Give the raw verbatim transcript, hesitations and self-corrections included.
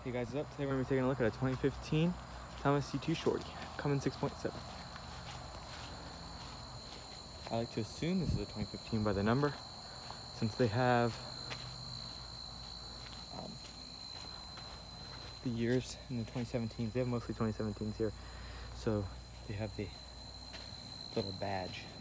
Hey guys, what's up? Today we're going to be taking a look at a twenty fifteen Thomas C two Shorty, Cummins six point seven. I like to assume this is a twenty fifteen by the number, since they have um, the years in the twenty seventeens. They have mostly twenty seventeens here, so they have the little badge